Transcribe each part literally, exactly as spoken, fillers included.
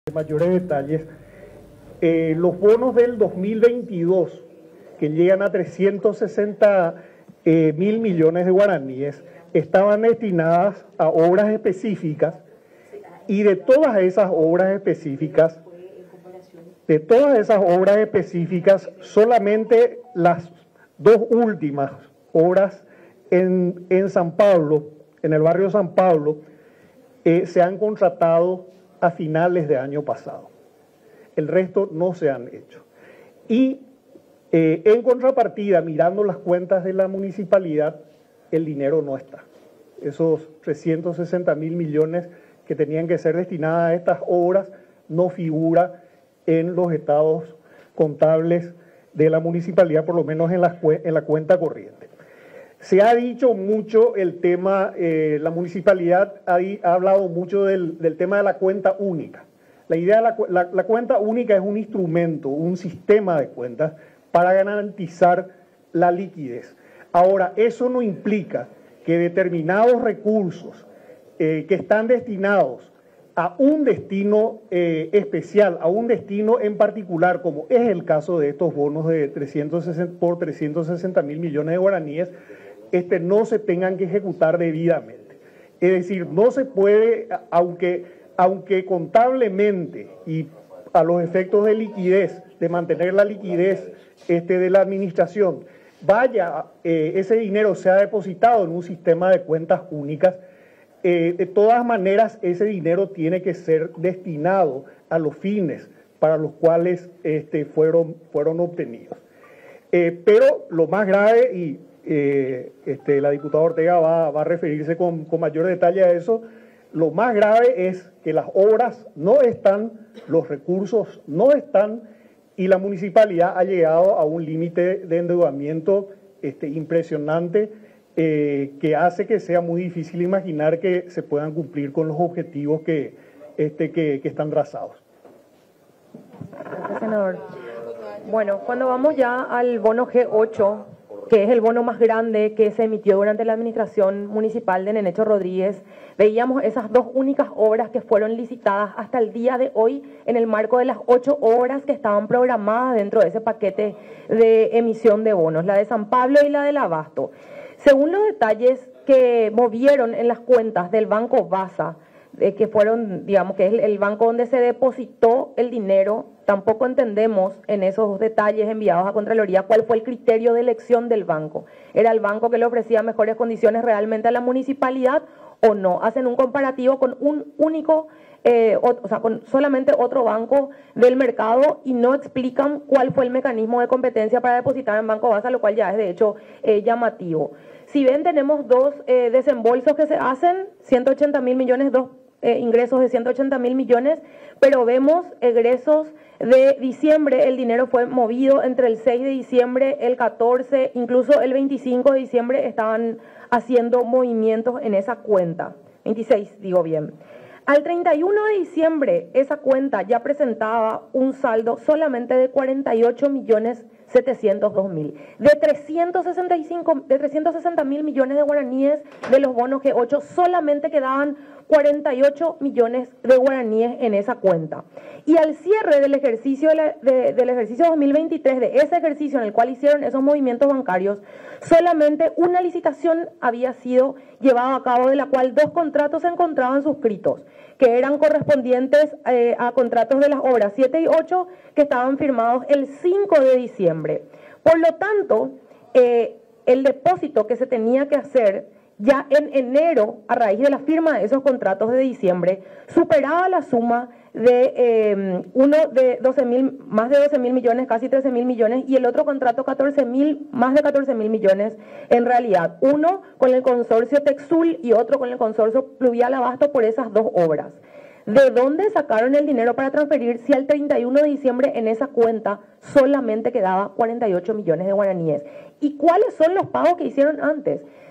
mayores detalles, eh, los bonos del dos mil veintidós, que llegan a trescientos sesenta eh, mil millones de guaraníes, estaban destinadas a obras específicas, y de todas esas obras específicas, de todas esas obras específicas, solamente las dos últimas obras en, en San Pablo, en el barrio San Pablo, eh, se han contratado a finales de año pasado. El resto no se han hecho. Y eh, en contrapartida, mirando las cuentas de la municipalidad, el dinero no está. Esos trescientos sesenta mil millones que tenían que ser destinadas a estas obras no figura en los estados contables de la municipalidad, por lo menos en la, en la cuenta corriente. Se ha dicho mucho el tema, eh, la municipalidad ha, ha hablado mucho del, del tema de la cuenta única. La idea de la, la, la cuenta única es un instrumento, un sistema de cuentas para garantizar la liquidez. Ahora, eso no implica que determinados recursos eh, que están destinados a un destino eh, especial, a un destino en particular, como es el caso de estos bonos de trescientos sesenta, por trescientos sesenta mil millones de guaraníes, este, no se tengan que ejecutar debidamente. Es decir, no se puede, aunque, aunque contablemente y a los efectos de liquidez, de mantener la liquidez este, de la administración, vaya, eh, ese dinero sea depositado en un sistema de cuentas únicas, eh, de todas maneras ese dinero tiene que ser destinado a los fines para los cuales este, fueron, fueron obtenidos. Eh, pero lo más grave, y eh, este, la diputada Ortega va, va a referirse con, con mayor detalle a eso, lo más grave es que las obras no están, los recursos no están, y la municipalidad ha llegado a un límite de endeudamiento este, impresionante eh, que hace que sea muy difícil imaginar que se puedan cumplir con los objetivos que, este, que, que están trazados. Gracias, senador. Bueno, cuando vamos ya al bono G ocho, que es el bono más grande que se emitió durante la administración municipal de Nenecho Rodríguez, veíamos esas dos únicas obras que fueron licitadas hasta el día de hoy en el marco de las ocho obras que estaban programadas dentro de ese paquete de emisión de bonos, la de San Pablo y la del Abasto. Según los detalles que movieron en las cuentas del Banco Basa, eh, que fueron, digamos, que es el, el banco donde se depositó el dinero, tampoco entendemos en esos detalles enviados a Contraloría cuál fue el criterio de elección del banco. ¿Era el banco que le ofrecía mejores condiciones realmente a la municipalidad o no? Hacen un comparativo con un único, eh, o, o sea, con solamente otro banco del mercado y no explican cuál fue el mecanismo de competencia para depositar en Banco Basa, lo cual ya es de hecho eh, llamativo. Si ven, tenemos dos eh, desembolsos que se hacen, ciento ochenta mil millones, dos eh, ingresos de ciento ochenta mil millones, pero vemos egresos de diciembre, el dinero fue movido entre el seis de diciembre, el catorce, incluso el veinticinco de diciembre estaban haciendo movimientos en esa cuenta, veintiséis digo bien. Al treinta y uno de diciembre esa cuenta ya presentaba un saldo solamente de cuarenta y ocho millones setecientos dos mil. De trescientos sesenta y cinco, de trescientos sesenta mil millones de guaraníes de los bonos G ocho, solamente quedaban cuarenta y ocho millones de guaraníes en esa cuenta. Y al cierre del ejercicio, de la, de, del ejercicio dos mil veintitrés, de ese ejercicio en el cual hicieron esos movimientos bancarios, solamente una licitación había sido llevada a cabo, de la cual dos contratos se encontraban suscritos, que eran correspondientes eh, a contratos de las obras siete y ocho, que estaban firmados el cinco de diciembre. Por lo tanto, eh, el depósito que se tenía que hacer ya en enero, a raíz de la firma de esos contratos de diciembre, superaba la suma de eh, uno de doce mil, más de doce mil millones, casi trece mil millones, y el otro contrato catorce mil, más de catorce mil millones en realidad. Uno con el consorcio Texul y otro con el consorcio Pluvial Abasto por esas dos obras. ¿De dónde sacaron el dinero para transferir si al treinta y uno de diciembre en esa cuenta solamente quedaba cuarenta y ocho millones de guaraníes? ¿Y cuáles son los pagos que hicieron antes?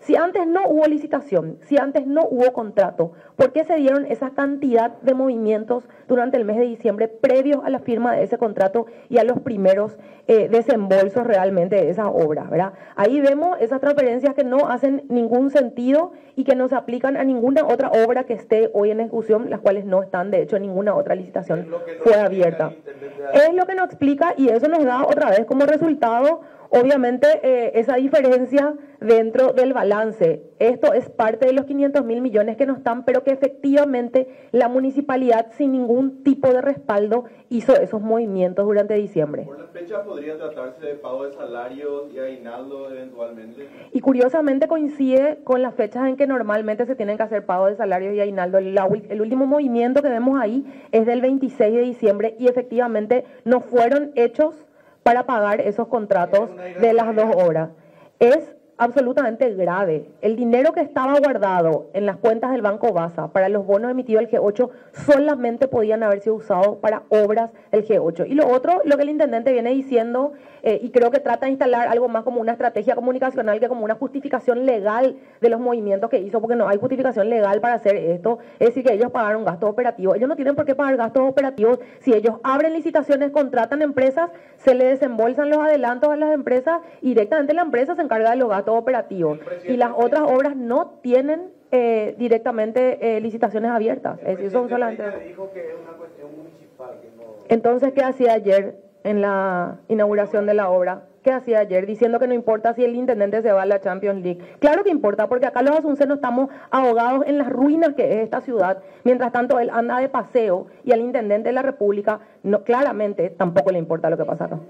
Si antes no hubo licitación, si antes no hubo contrato, ¿por qué se dieron esa cantidad de movimientos durante el mes de diciembre previos a la firma de ese contrato y a los primeros eh, desembolsos realmente de esa obra, ¿verdad? Ahí vemos esas transferencias que no hacen ningún sentido y que no se aplican a ninguna otra obra que esté hoy en ejecución, las cuales no están, de hecho, ninguna otra licitación fue abierta. Es lo que nos explica y eso nos da otra vez como resultado, obviamente, eh, esa diferencia dentro del balance. Esto es parte de los quinientos mil millones que no están, pero que efectivamente la municipalidad sin ningún tipo de respaldo hizo esos movimientos durante diciembre. ¿Por la fecha podría tratarse de pago de salarios y aguinaldo eventualmente? Y curiosamente coincide con las fechas en que normalmente se tienen que hacer pagos de salarios y aguinaldo. El, el último movimiento que vemos ahí es del veintiséis de diciembre y efectivamente no fueron hechos para pagar esos contratos de las dos obras. Es absolutamente grave. El dinero que estaba guardado en las cuentas del Banco Basa para los bonos emitidos del G ocho solamente podían haber sido usados para obras del G ocho. Y lo otro, lo que el intendente viene diciendo, eh, y creo que trata de instalar algo más como una estrategia comunicacional que como una justificación legal de los movimientos que hizo, porque no hay justificación legal para hacer esto, es decir, que ellos pagaron gastos operativos. Ellos no tienen por qué pagar gastos operativos si ellos abren licitaciones, contratan empresas, se le desembolsan los adelantos a las empresas y directamente la empresa se encarga de los gastos operativos. Y las otras obras no tienen eh, directamente eh, licitaciones abiertas. Es decir, son solamente... dijo que es una cuestión municipal. Que no... Entonces, ¿qué hacía ayer en la inauguración de la obra? ¿Qué hacía ayer? Diciendo que no importa si el intendente se va a la Champions League. Claro que importa, porque acá los asuncenos estamos ahogados en las ruinas que es esta ciudad. Mientras tanto, él anda de paseo y al intendente de la República no, claramente tampoco le importa lo que pasa acá.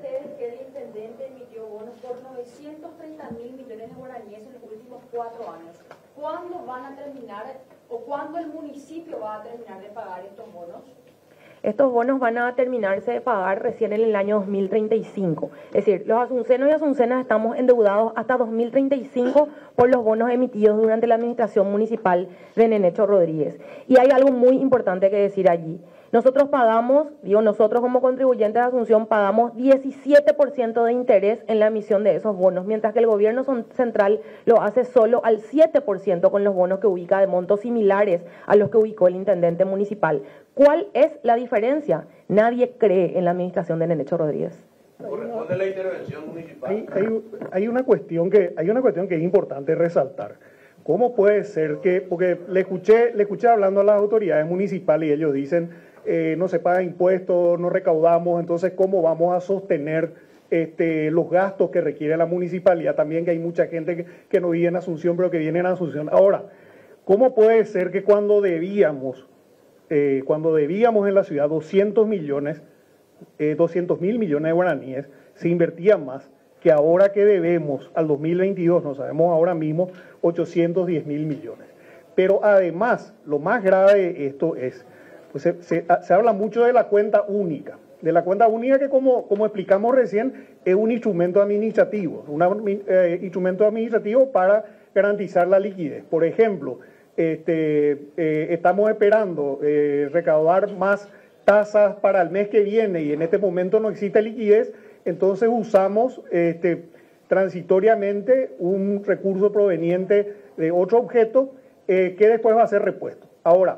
Cuatro años. ¿Cuándo van a terminar o cuándo el municipio va a terminar de pagar estos bonos? Estos bonos van a terminarse de pagar recién en el año dos mil treinta y cinco. Es decir, los asuncenos y asuncenas estamos endeudados hasta dos mil treinta y cinco por los bonos emitidos durante la administración municipal de Nenecho Rodríguez. Y hay algo muy importante que decir allí. Nosotros pagamos, digo nosotros como contribuyentes de Asunción, pagamos diecisiete por ciento de interés en la emisión de esos bonos, mientras que el gobierno central lo hace solo al siete por ciento con los bonos que ubica de montos similares a los que ubicó el intendente municipal. ¿Cuál es la diferencia? Nadie cree en la administración de Nenecho Rodríguez. Corresponde la intervención municipal. Hay, hay, hay, una cuestión que, hay una cuestión que es importante resaltar. ¿Cómo puede ser que, porque le escuché, le escuché hablando a las autoridades municipales y ellos dicen, eh, no se pagan impuestos, no recaudamos, entonces ¿cómo vamos a sostener este, los gastos que requiere la municipalidad? También que hay mucha gente que, que no vive en Asunción, pero que viene en Asunción. Ahora, ¿cómo puede ser que cuando debíamos, eh, cuando debíamos en la ciudad doscientos millones, eh, doscientos mil millones de guaraníes, se invertían más que ahora que debemos al dos mil veintidós, no sabemos ahora mismo, ochocientos diez mil millones? Pero además, lo más grave de esto es, pues se, se, se habla mucho de la cuenta única, de la cuenta única que como, como explicamos recién, es un instrumento administrativo, un eh, instrumento administrativo para garantizar la liquidez. Por ejemplo, este, eh, estamos esperando eh, recaudar más tasas para el mes que viene y en este momento no existe liquidez, entonces usamos este, transitoriamente un recurso proveniente de otro objeto eh, que después va a ser repuesto. Ahora,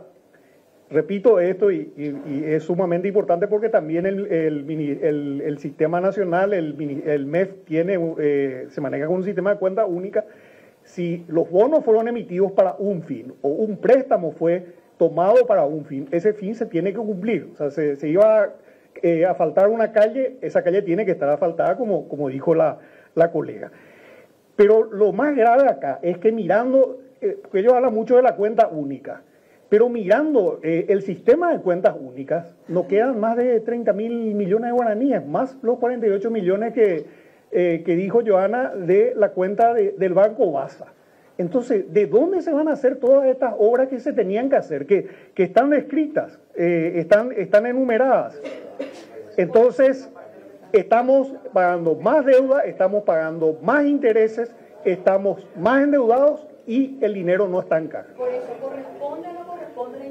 repito esto y, y, y es sumamente importante porque también el, el, el, el sistema nacional, el, el M E F, tiene, eh, se maneja con un sistema de cuenta única. Si los bonos fueron emitidos para un fin o un préstamo fue tomado para un fin, ese fin se tiene que cumplir. O sea, se, se iba a, eh, a asfaltar una calle, esa calle tiene que estar asfaltada como, como dijo la, la colega. Pero lo más grave acá es que mirando, eh, porque ellos hablan mucho de la cuenta única, pero mirando eh, el sistema de cuentas únicas, nos quedan más de treinta mil millones de guaraníes, más los cuarenta y ocho millones que, eh, que dijo Joana de la cuenta de, del Banco Basa. Entonces, ¿de dónde se van a hacer todas estas obras que se tenían que hacer, que, que están escritas, eh, están, están enumeradas? Entonces, estamos pagando más deuda, estamos pagando más intereses, estamos más endeudados y el dinero no está en caja. Por eso, ¿corresponde o no corresponde la intervención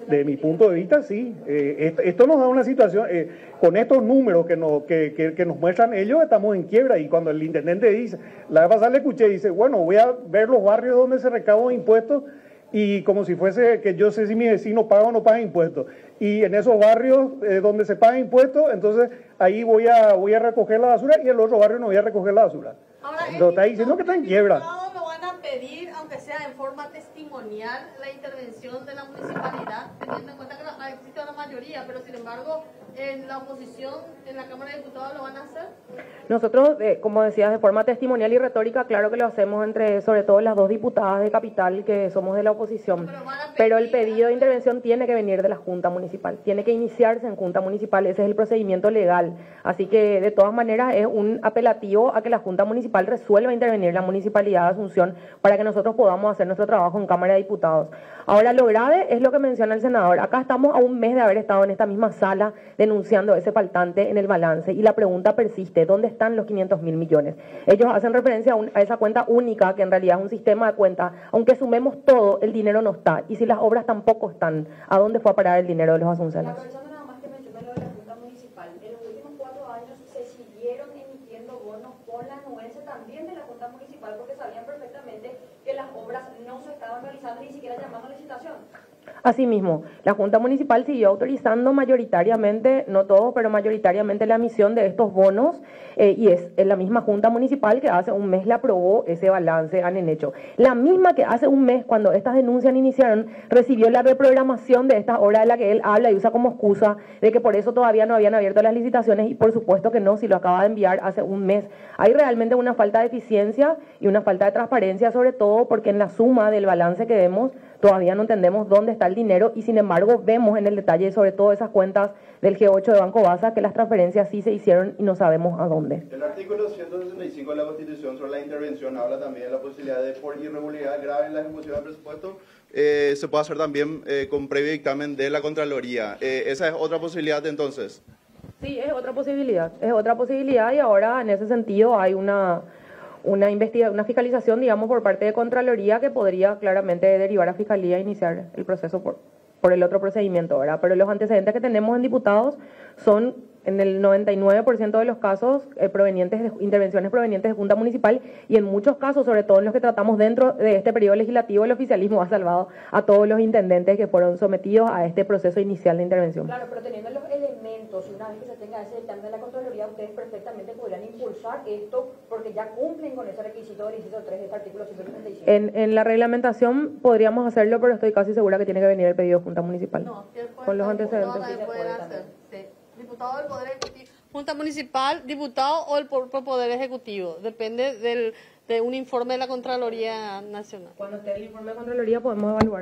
de mi punto de vista, sí. Eh, esto, esto nos da una situación, eh, con estos números que nos, que, que, que nos muestran ellos, estamos en quiebra. Y cuando el intendente dice, la vez pasada le escuché, dice, bueno, voy a ver los barrios donde se recaudan impuestos y como si fuese que yo sé si mi vecino paga o no paga impuestos. Y en esos barrios eh, donde se pagan impuestos, entonces ahí voy a, voy a recoger la basura y en el otro barrio no voy a recoger la basura. Ahora, Lo está diciendo que está en quiebra. Lo van a pedir, aunque sea en forma testimonial, la intervención de la municipalidad, teniendo en cuenta que la, existe una mayoría, pero sin embargo, en la oposición, en la Cámara de Diputados, ¿lo van a hacer? Nosotros, eh, como decías, de forma testimonial y retórica, claro que lo hacemos entre, sobre todo, las dos diputadas de Capital, que somos de la oposición. Pero, pedir, pero el pedido de intervención tiene que venir de la Junta Municipal, tiene que iniciarse en Junta Municipal, ese es el procedimiento legal. Así que, de todas maneras, es un apelativo a que la Junta Municipal resuelva intervenir la Municipalidad de Asunción para que nosotros podamos hacer nuestro trabajo en Cámara de Diputados. Ahora, lo grave es lo que menciona el senador. Acá estamos a un mes de haber estado en esta misma sala denunciando ese faltante en el balance y la pregunta persiste, ¿dónde están los quinientos mil millones? Ellos hacen referencia a, un, a esa cuenta única, que en realidad es un sistema de cuentas. Aunque sumemos todo, el dinero no está. Y si las obras tampoco están, ¿a dónde fue a parar el dinero de los asunciones? Aprovechando nada más que mencioné lo de la Junta Municipal, en los últimos cuatro años se siguieron emitiendo bonos con la anuencia también de la Junta Municipal porque sabían perfectamente que las obras no se estaban realizando ni siquiera llamando a licitación. Asimismo, la Junta Municipal siguió autorizando mayoritariamente, no todo, pero mayoritariamente la emisión de estos bonos eh, y es la misma Junta Municipal que hace un mes le aprobó ese balance a Nenecho. La misma que hace un mes, cuando estas denuncias iniciaron, recibió la reprogramación de estas obras de la que él habla y usa como excusa de que por eso todavía no habían abierto las licitaciones y por supuesto que no, si lo acaba de enviar hace un mes. Hay realmente una falta de eficiencia y una falta de transparencia, sobre todo porque en la suma del balance que vemos, todavía no entendemos dónde está el dinero y sin embargo vemos en el detalle, sobre todo esas cuentas del G ocho de Banco Basa, que las transferencias sí se hicieron y no sabemos a dónde. El artículo ciento sesenta y cinco de la Constitución sobre la intervención habla también de la posibilidad de, por irregularidad grave en la ejecución del presupuesto, eh, se puede hacer también eh, con previo dictamen de la Contraloría. Eh, ¿Esa es otra posibilidad entonces? Sí, es otra posibilidad, es otra posibilidad y ahora en ese sentido hay una... una investigación, una fiscalización, digamos, por parte de Contraloría que podría claramente derivar a Fiscalía e iniciar el proceso por, por el otro procedimiento, ¿verdad? Pero los antecedentes que tenemos en diputados son, en el noventa y nueve por ciento de los casos, eh, provenientes de intervenciones provenientes de Junta Municipal y en muchos casos, sobre todo en los que tratamos dentro de este periodo legislativo, el oficialismo ha salvado a todos los intendentes que fueron sometidos a este proceso inicial de intervención. Claro, pero teniendo los elementos, una vez que se tenga ese dictamen de la Contraloría, ustedes perfectamente podrían impulsar esto porque ya cumplen con ese requisito del inciso tres de este artículo ciento setenta y cinco. En, en la reglamentación podríamos hacerlo, pero estoy casi segura que tiene que venir el pedido de Junta Municipal. No, con los antecedentes. No, también pueden hacer, sí. Diputado del Poder Ejecutivo, Junta Municipal, diputado o el propio Poder Ejecutivo. Depende del, de un informe de la Contraloría Nacional. Cuando esté el informe de Contraloría podemos evaluar.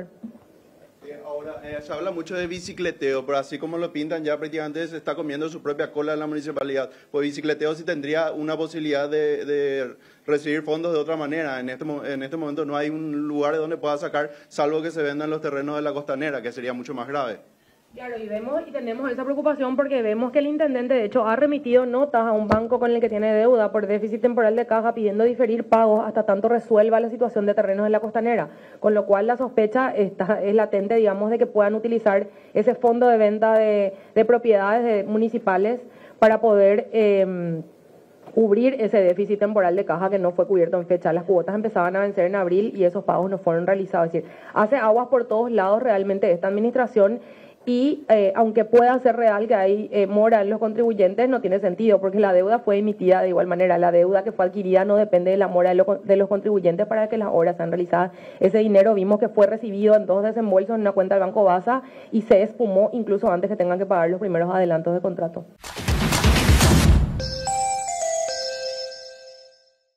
Eh, ahora, eh, se habla mucho de bicicleteo, pero así como lo pintan ya prácticamente se está comiendo su propia cola en la municipalidad. Pues bicicleteo sí tendría una posibilidad de, de recibir fondos de otra manera. En este, en este momento no hay un lugar de donde pueda sacar, salvo que se vendan los terrenos de la costanera, que sería mucho más grave. Claro, y vemos y tenemos esa preocupación porque vemos que el intendente, de hecho, ha remitido notas a un banco con el que tiene deuda por déficit temporal de caja pidiendo diferir pagos hasta tanto resuelva la situación de terrenos en la costanera, con lo cual la sospecha está, es latente, digamos, de que puedan utilizar ese fondo de venta de, de propiedades de, municipales para poder eh, cubrir ese déficit temporal de caja que no fue cubierto en fecha. Las cuotas empezaban a vencer en abril y esos pagos no fueron realizados. Es decir, hace aguas por todos lados realmente esta administración. Y eh, aunque pueda ser real que hay eh, mora en los contribuyentes, no tiene sentido, porque la deuda fue emitida de igual manera. La deuda que fue adquirida no depende de la mora de, lo, de los contribuyentes para que las obras sean realizadas. Ese dinero vimos que fue recibido en dos desembolsos en una cuenta del Banco Basa y se esfumó incluso antes que tengan que pagar los primeros adelantos de contrato.